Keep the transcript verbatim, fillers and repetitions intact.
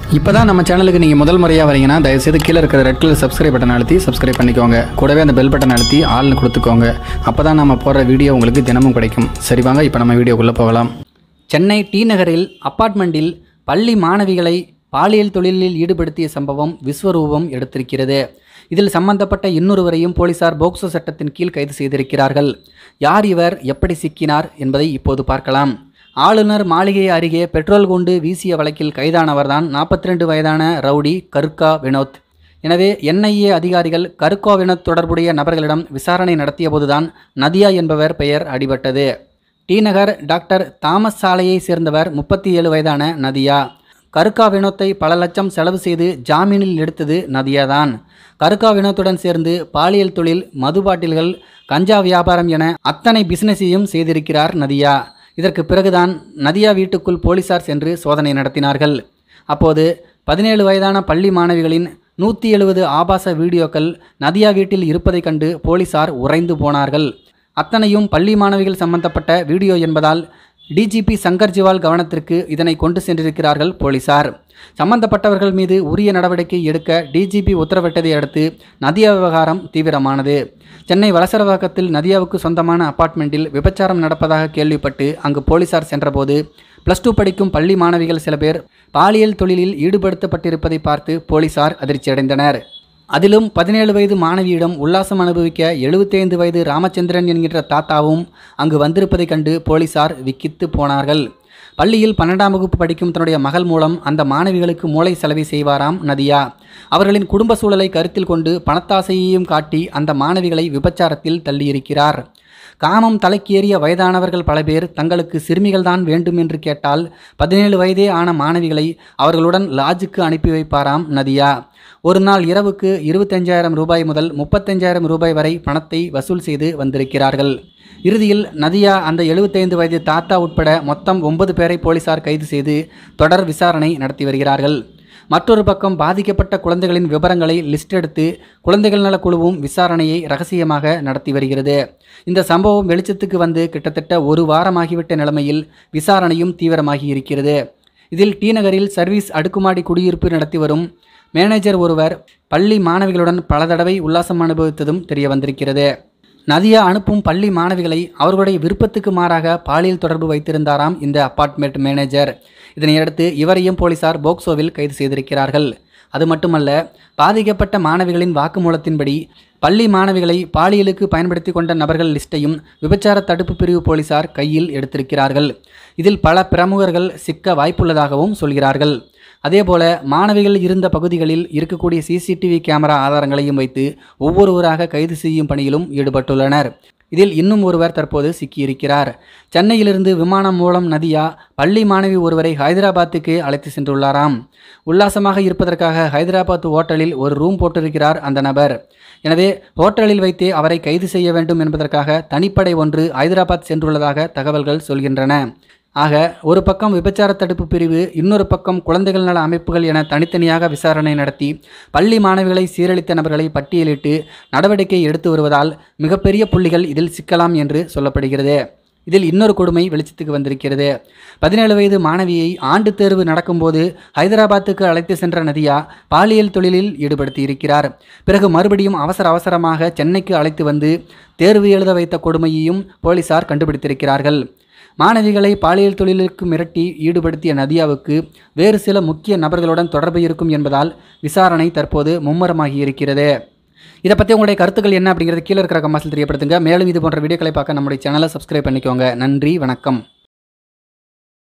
இப்போ தான் நம்ம சேனலுக்கு நீங்கள் முதல் முறையாக வரீங்கன்னா தயவுசெய்து கீழே இருக்கிற ரெட் கலர் சப்ஸ்கிரைப் பட்டன் அழுத்தி சப்ஸ்கிரைப் பண்ணிக்கோங்க. கூடவே அந்த பெல் பட்டன் அழுத்தி ஆள்னு கொடுத்துக்கோங்க. அப்போ தான் நம்ம போடுற வீடியோ உங்களுக்கு தினமும் கிடைக்கும். சரி வாங்க இப்போ நம்ம வீடியோக்குள்ளே போகலாம். சென்னை டி நகரில் அப்பார்ட்மெண்ட்டில் பள்ளி மாணவிகளை பாலியல் தொழிலில் ஈடுபடுத்திய சம்பவம் விஸ்வரூபம் எடுத்திருக்கிறது. இதில் சம்பந்தப்பட்ட இன்னொருவரையும் போலீசார் போக்சோ சட்டத்தின் கீழ் கைது செய்திருக்கிறார்கள். யார் இவர், எப்படி சிக்கினார் என்பதை இப்போது பார்க்கலாம். ஆளுநர் மாளிகை அருகே பெட்ரோல் குண்டு வீசிய வழக்கில் கைதானவர்தான் நாற்பத்தி ரெண்டு வயதான ரவுடி கருக்கா வினோத். எனவே என்ஐஏ அதிகாரிகள் கருக்கா வினோத் தொடர்புடைய நபர்களிடம் விசாரணை நடத்திய போதுதான் நதியா என்பவர் பெயர் அடிபட்டது. டி நகர் டாக்டர் தாமஸ் சாலையை சேர்ந்தவர் முப்பத்தி ஏழு வயதான நதியா. கருக்கா வினோத்தை பல லட்சம் செலவு செய்து ஜாமீனில் எடுத்தது நதியா தான். கருக்கா வினோத்துடன் சேர்ந்து பாலியல் தொழில், மது பாட்டில்கள், கஞ்சா வியாபாரம் என அத்தனை பிசினஸையும் செய்திருக்கிறார் நதியா. இதற்கு பிறகுதான் நதியா வீட்டுக்குள் போலீசார் சென்று சோதனை நடத்தினார்கள். அப்போது பதினேழு வயதான பள்ளி மாணவிகளின் நூற்றி எழுபது ஆபாச வீடியோக்கள் நதியா வீட்டில் இருப்பதைக் கண்டு போலீசார் உறைந்து போனார்கள். அத்தனையும் பள்ளி மாணவிகள் சம்பந்தப்பட்ட வீடியோ என்பதால் டிஜிபி சங்கர் ஜிவால் கவனத்திற்கு இதனை கொண்டு சென்றிருக்கிறார்கள் போலீசார். சம்பந்தப்பட்டவர்கள் மீது உரிய நடவடிக்கை எடுக்க டிஜிபி உத்தரவிட்டதை அடுத்து நதியா விவகாரம் தீவிரமானது. சென்னை வலசரவாக்கத்தில் நதியாவுக்கு சொந்தமான அபார்ட்மெண்ட்டில் விபச்சாரம் நடப்பதாக கேள்விப்பட்டு அங்கு போலீசார் சென்றபோது பிளஸ் டூ படிக்கும் பள்ளி மாணவிகள் சில பேர் பாலியல் தொழிலில் ஈடுபடுத்தப்பட்டிருப்பதை பார்த்து போலீசார் அதிர்ச்சியடைந்தனர். அதிலும் பதினேழு வயது மாணவியிடம் உல்லாசம் அனுபவிக்க எழுபத்தைந்து வயது ராமச்சந்திரன் என்கின்ற தாத்தாவும் அங்கு வந்திருப்பதைக் கண்டு போலீசார் விக்கித்து போனார்கள். பள்ளியில் பன்னெண்டாம் வகுப்பு படிக்கும் தன்னுடைய மகள் மூலம் அந்த மாணவிகளுக்கு மூளை செலவை செய்வாராம் நதியா. அவர்களின் குடும்ப சூழலை கருத்தில் கொண்டு பணத்தாசையையும் காட்டி அந்த மாணவிகளை விபச்சாரத்தில் தள்ளியிருக்கிறார். காமம் தலைக்கேறிய வயதானவர்கள் பல பேர் தங்களுக்கு சிறுமிகள்தான் வேண்டும் என்று கேட்டால் பதினேழு வயதே ஆன மாணவிகளை அவர்களுடன் லாட்ஜுக்கு அனுப்பி வைப்பாராம் நதியா. ஒரு நாள் இரவுக்கு இருபத்தஞ்சாயிரம் ரூபாய் முதல் முப்பத்தஞ்சாயிரம் ரூபாய் வரை பணத்தை வசூல் செய்து வந்திருக்கிறார்கள். இறுதியில் நதியா அந்த எழுபத்தைந்து வயது தாத்தா உட்பட மொத்தம் ஒன்பது பேரை போலீசார் கைது செய்து தொடர் விசாரணை நடத்தி வருகிறார்கள். மற்றொரு பக்கம் பாதிக்கப்பட்ட குழந்தைகளின் விவரங்களை லிஸ்ட் எடுத்து குழந்தைகள் நல குழுவும் விசாரணையை ரகசியமாக நடத்தி வருகிறது. இந்த சம்பவம் வெளிச்சத்துக்கு வந்து கிட்டத்தட்ட ஒரு வாரமாகிவிட்ட நிலைமையில் விசாரணையும் தீவிரமாகி இருக்கிறது. இதில் டி நகரில் சர்வீஸ் அடுக்குமாடி குடியிருப்பு நடத்தி வரும் மேனேஜர் ஒருவர் பள்ளி மாணவிகளுடன் பல தடவை உல்லாசம் அனுபவித்ததும் தெரிய வந்திருக்கிறது. நதியா அனுப்பும் பள்ளி மாணவிகளை அவர்களுடைய விருப்பத்துக்கு மாறாக பாலியல் தொடர்பு வைத்திருந்தாராம் இந்த அபார்ட்மெண்ட் மேனேஜர். இதனையடுத்து இவரையும் போலீசார் போக்சோவில் கைது செய்திருக்கிறார்கள். அது மட்டுமல்ல, பாதிக்கப்பட்ட மாணவிகளின் வாக்குமூலத்தின்படி பள்ளி மாணவிகளை பாலியலுக்கு பயன்படுத்தி கொண்ட நபர்கள் லிஸ்ட்டையும் விபச்சார தடுப்பு பிரிவு போலீசார் கையில் எடுத்திருக்கிறார்கள். இதில் பல பிரமுகர்கள் சிக்க வாய்ப்புள்ளதாகவும் சொல்கிறார்கள். அதேபோல மாணவிகள் இருந்த பகுதிகளில் இருக்கக்கூடிய சிசிடிவி கேமரா ஆதாரங்களையும் வைத்து ஒவ்வொருவராக கைது செய்யும் பணியிலும் ஈடுபட்டுள்ளனர். இதில் இன்னும் ஒருவர் தற்போது சிக்கியிருக்கிறார். சென்னையிலிருந்து விமானம் மூலம் நதியா பள்ளி மாணவி ஒருவரை ஹைதராபாத்துக்கு அழைத்து சென்றுள்ளாராம். உல்லாசமாக இருப்பதற்காக ஹைதராபாத் ஹோட்டலில் ஒரு ரூம் போட்டிருக்கிறார் அந்த நபர். எனவே ஹோட்டலில் வைத்தே அவரை கைது செய்ய வேண்டும் என்பதற்காக தனிப்படை ஒன்று ஹைதராபாத் சென்றுள்ளதாக தகவல்கள் சொல்கின்றன. ஆக ஒரு பக்கம் விபச்சார தடுப்பு பிரிவு, இன்னொரு பக்கம் குழந்தைகள் நல அமைப்புகள் என தனித்தனியாக விசாரணை நடத்தி பள்ளி மாணவிகளை சீரழித்த நபர்களை பட்டியலிட்டு நடவடிக்கை எடுத்து வருவதால் மிகப்பெரிய புள்ளிகள் இதில் சிக்கலாம் என்று சொல்லப்படுகிறது. இதில் இன்னொரு கொடுமை வெளிச்சத்துக்கு வந்திருக்கிறது. பதினேழு வயது மாணவியை ஆண்டு தேர்வு நடக்கும்போது ஹைதராபாத்துக்கு அழைத்து சென்ற நதியா பாலியல் தொழிலில் ஈடுபடுத்தி இருக்கிறார். பிறகு மறுபடியும் அவசர அவசரமாக சென்னைக்கு அழைத்து வந்து தேர்வு எழுத வைத்த கொடுமையையும் போலீசார் கண்டுபிடித்திருக்கிறார்கள். மாணவிகளை பாலியல் தொழிலுக்கு மிரட்டி ஈடுபடுத்திய நதியாவுக்கு வேறு சில முக்கிய நபர்களுடன் தொடர்பு இருக்கும் என்பதால் விசாரணை தற்போது மும்முரமாகி இருக்கிறது. இதை பற்றி உங்களுடைய கருத்துக்கள் என்ன அப்படிங்கிறது கீழே இருக்கிற கமெண்ட்ஸில் தெரியப்படுத்துங்க. மேலும் இது போன்ற வீடியோக்களை பார்க்க நம்முடைய சேனலை சப்ஸ்கிரைப் பண்ணிக்கோங்க. நன்றி, வணக்கம்.